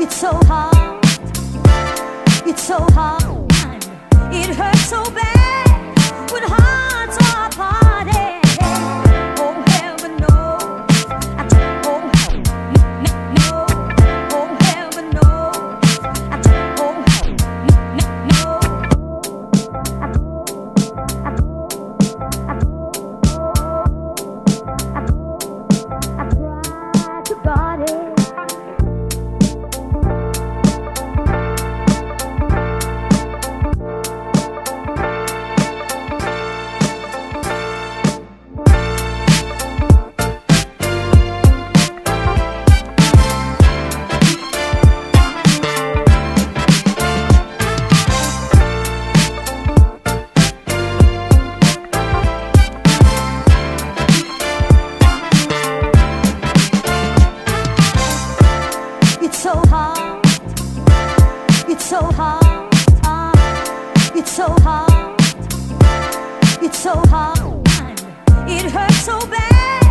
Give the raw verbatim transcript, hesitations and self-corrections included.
It's so hard, it's so hard, it hurts so bad when hearts are parted. Oh heaven knows, I don't, oh no, no, oh heaven knows, I don't, oh no, no, I don't, I don't, I try to guard it. It's so hard, it's so hard, it's so hard, it's so hard, it hurts so bad.